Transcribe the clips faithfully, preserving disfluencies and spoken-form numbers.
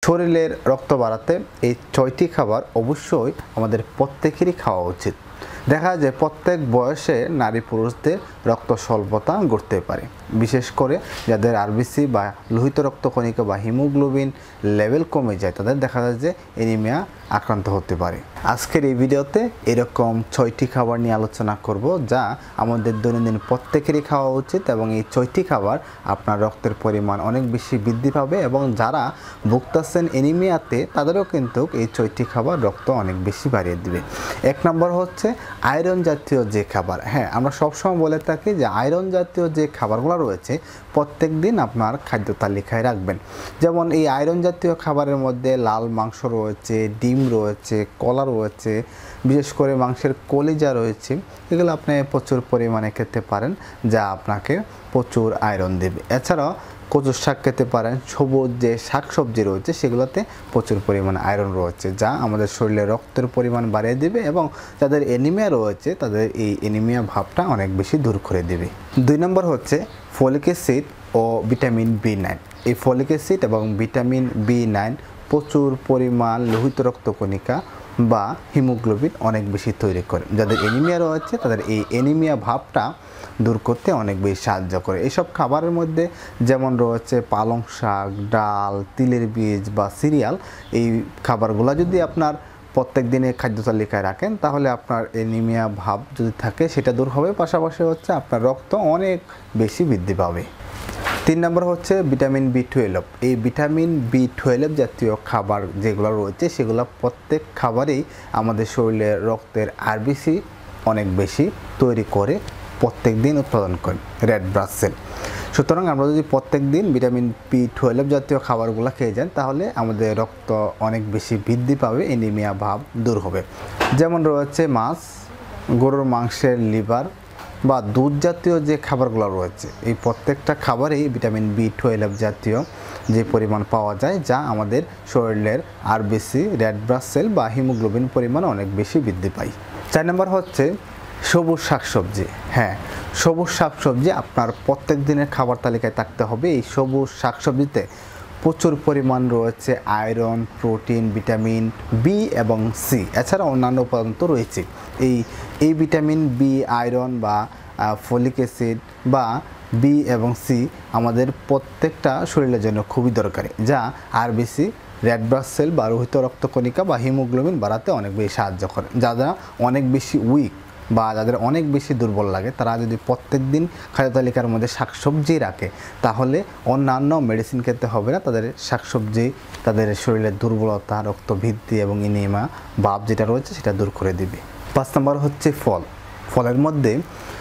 শরীরের রক্ত বাড়াতে এই ছয়টি খাবার অবশ্যই আমাদের প্রত্যেকেরই খাওয়া উচিত। দেখা যায় প্রত্যেক বয়সে নারী পুরুষদের রক্ত স্বল্পতা ঘটতে পারে, বিশেষ করে যাদের আরবিসি বা লোহিত রক্তকণিকা বা হিমোগ্লোবিন লেভেল কমে যায় তাদের দেখা যায় যে অ্যানিমিয়া আক্রান্ত হতে পারে। আজকের এই ভিডিওতে এরকম ছয়টি খাবার নিয়ে আলোচনা করব যা আমাদের দৈনন্দিন প্রত্যেকেরই খাওয়া উচিত এবং এই ছয়টি খাবার আপনার রক্তের পরিমাণ অনেক বেশি বৃদ্ধি পাবে এবং যারা ভুগতেছেন অ্যানিমিয়াতে তাদেরও কিন্তু এই ছয়টি খাবার রক্ত অনেক বেশি বাড়িয়ে দিবে। এক নম্বর হচ্ছে আয়রন জাতীয় যে খাবার। হ্যাঁ, আমরা সবসময় বলে থাকি যে আয়রন জাতীয় যে খাবারগুলো রয়েছে প্রত্যেক দিন আপনার খাদ্য তালিকায় রাখবেন। যেমন এই আয়রন জাতীয় খাবারের মধ্যে লাল মাংস রয়েছে, ডিম রয়েছে, কলা রয়েছে, বিশেষ করে মাংসের কলিজা রয়েছে, এগুলো আপনি প্রচুর পরিমাণে খেতে পারেন যা আপনাকে প্রচুর আয়রন দেবে। এছাড়াও কচুর শাক খেতে পারেন, সবুজ যে শাকসবজি রয়েছে সেগুলোতে প্রচুর পরিমাণে আয়রন রয়েছে যা আমাদের শরীরে রক্তের পরিমাণ বাড়িয়ে দেবে এবং যাদের অ্যানিমিয়া রয়েছে তাদের এই অ্যানিমিয়া ভাবটা অনেক বেশি দূর করে দেবে। দুই নম্বর হচ্ছে ফলিক অ্যাসিড ও ভিটামিন বি নাইন। এই ফলিক অ্যাসিড এবং ভিটামিন বি নাইন প্রচুর পরিমাণ লোহিত রক্তকণিকা বা হিমোগ্লোবিন অনেক বেশি তৈরি করে। যাদের অ্যানিমিয়া রয়েছে তাদের এই অ্যানিমিয়া ভাবটা দূর করতে অনেক বেশি সাহায্য করে। এইসব খাবারের মধ্যে যেমন রয়েছে পালং শাক, ডাল, তিলের বীজ বা সিরিয়াল, এই খাবারগুলো যদি আপনার প্রত্যেক দিনে খাদ্য তালিকায় রাখেন তাহলে আপনার অ্যানিমিয়া ভাব যদি থাকে সেটা দূর হবে, পাশাপাশি হচ্ছে আপনার রক্ত অনেক বেশি বৃদ্ধি পাবে। তিন নম্বর হচ্ছে ভিটামিন বি টুয়েলভ। এই ভিটামিন বি টুয়েলভ জাতীয় খাবার যেগুলো রয়েছে সেগুলো প্রত্যেক খাবারেই আমাদের শরীরে রক্তের আরবিসি অনেক বেশি তৈরি করে, প্রত্যেক দিন উৎপাদন করে রেড ব্লাড সেল। সুতরাং আমরা যদি প্রত্যেক দিন ভিটামিন বি টুয়েলভ জাতীয় খাবারগুলো খেয়ে যান তাহলে আমাদের রক্ত অনেক বেশি বৃদ্ধি পাবে, অ্যানিমিয়া ভাব দূর হবে। যেমন রয়েছে মাছ, গরুর মাংসের লিভার বা দুধ জাতীয় যে খাবারগুলো রয়েছে এই প্রত্যেকটা খাবারেই ভিটামিন বি টুয়েলভ জাতীয় যে পরিমাণ পাওয়া যায় যা আমাদের শরীরের আরবিসি, রেড ব্লাড সেল বা হিমোগ্লোবিন পরিমাণ অনেক বেশি বৃদ্ধি পায়। চার নম্বর হচ্ছে সবুজ শাকসবজি। হ্যাঁ, সবুজ শাকসবজি আপনার প্রত্যেক দিনের খাবার তালিকায় থাকতে হবে। এই সবুজ শাকসবজিতে প্রচুর পরিমাণ রয়েছে আয়রন, প্রোটিন, ভিটামিন বি এবং সি, এছাড়া অন্যান্য উপাদান তো রয়েছে। এই এই ভিটামিন বি, আয়রন বা ফলিক অ্যাসিড বা বি এবং সি আমাদের প্রত্যেকটা শরীরের জন্য খুবই দরকারি যা আরবিসি, রেড ব্লাড সেল বা লোহিত রক্তকণিকা বা হিমোগ্লোবিন বাড়াতে অনেক বেশি সাহায্য করে। যারা অনেক বেশি উইক বা যাদের অনেক বেশি দুর্বল লাগে তারা যদি প্রত্যেক দিন খাদ্য তালিকার মধ্যে শাকসবজি রাখে তাহলে অন্যান্য মেডিসিন খেতে হবে না, তাদের শাকসবজি তাদের শরীরের দুর্বলতা, রক্তবৃদ্ধি এবং অ্যানিমিয়া ভাব যেটা রয়েছে সেটা দূর করে দিবে। পাঁচ নম্বর হচ্ছে ফল। ফলের মধ্যে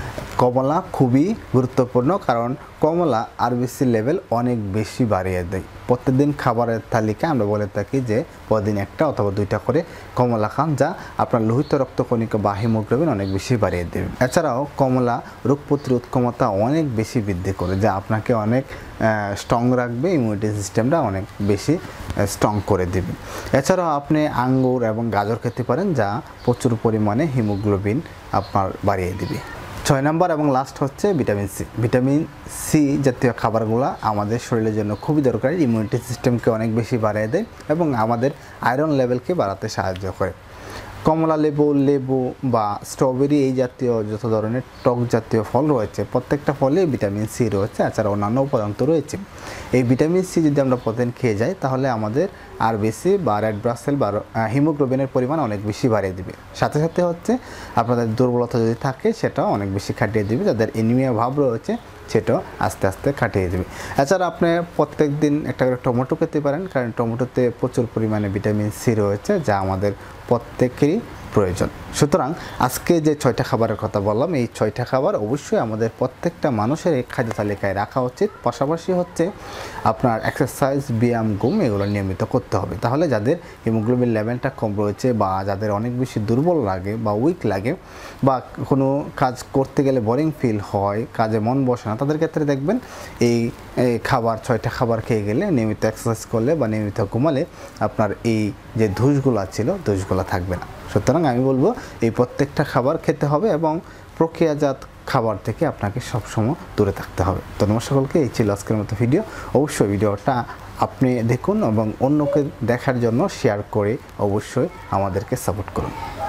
কমলা খুবই গুরুত্বপূর্ণ, কারণ কমলা আরবিসি লেভেল অনেক বেশি বাড়িয়ে দেয়। প্রত্যেকদিন খাবারের তালিকা আমরা বলে থাকি যে প্রতিদিন একটা অথবা দুইটা করে কমলা খান যা আপনার লোহিত রক্তকণিকা বা হিমোগ্লোবিন অনেক বেশি বাড়িয়ে দেবে। এছাড়াও কমলা রোগ প্রতিরোধ ক্ষমতা অনেক বেশি বৃদ্ধি করে যা আপনাকে অনেক স্ট্রং রাখবে, ইমিউনিটি সিস্টেমটা অনেক বেশি স্ট্রং করে দেবে। এছাড়াও আপনি আঙ্গুর এবং গাজর খেতে পারেন যা প্রচুর পরিমাণে হিমোগ্লোবিন আপনার বাড়িয়ে দেবে। ছয় নম্বর এবং লাস্ট হচ্ছে ভিটামিন সি। ভিটামিন সি জাতীয় খাবারগুলো আমাদের শরীরের জন্য খুবই দরকারি, ইমিউনিটি সিস্টেমকে অনেক বেশি বাড়িয়ে দেয় এবং আমাদের আয়রন লেভেলকে বাড়াতে সাহায্য করে। কমলা লেবু, লেবু বা স্ট্রবেরি এই জাতীয় যত ধরনের টক জাতীয় ফল রয়েছে প্রত্যেকটা ফলে ভিটামিন সি রয়েছে, এছাড়া অন্যান্য উপাদান তো রয়েছে। এই ভিটামিন সি যদি আমরা প্রতিদিন খেয়ে যাই তাহলে আমাদের আরবিসি বা রেড ব্লাড সেল বা হিমোগ্লোবিনের পরিমাণ অনেক বেশি বাড়িয়ে দেবে। সাথে সাথে হচ্ছে আপনাদের দুর্বলতা যদি থাকে সেটাও অনেক বেশি কাটিয়ে দেবে, যাদের অ্যানিমিয়া ভাব রয়েছে সেটাও আস্তে আস্তে কাটিয়ে দেবে। এছাড়া আপনি প্রত্যেক দিন একটা করে টমেটো খেতে পারেন, কারণ টমেটোতে প্রচুর পরিমাণে ভিটামিন সি রয়েছে যা আমাদের প্রত্যেকেরই প্রয়োজন। সুতরাং আজকে যে ছয়টা খাবারের কথা বললাম এই ছয়টা খাবার অবশ্যই আমাদের প্রত্যেকটা মানুষের এই খাদ্য তালিকায় রাখা উচিত। পাশাপাশি হচ্ছে আপনার এক্সারসাইজ, ব্যায়াম, ঘুম এগুলো নিয়মিত করতে হবে। তাহলে যাদের হিমোগ্লোবিন লেভেলটা কম রয়েছে বা যাদের অনেক বেশি দুর্বল লাগে বা উইক লাগে বা কোনো কাজ করতে গেলে বোরিং ফিল হয়, কাজে মন বসে না, তাদের ক্ষেত্রে দেখবেন এই খাবার ছয়টা খাবার খেয়ে গেলে, নিয়মিত এক্সারসাইজ করলে বা নিয়মিত ঘুমালে আপনার এই যে ধূসগুলো ছিল ধূসগুলো থাকবে না। সুতরাং আমি বলবো এই প্রত্যেকটা খাবার খেতে হবে এবং প্রক্রিয়াজাত খাবার থেকে আপনাকে সবসময় দূরে থাকতে হবে। তো নমস্কার সকলকে, এই ছিল আজকের মতো ভিডিও। অবশ্যই ভিডিওটা আপনি দেখুন এবং অন্যকে দেখার জন্য শেয়ার করে অবশ্যই আমাদেরকে সাপোর্ট করুন।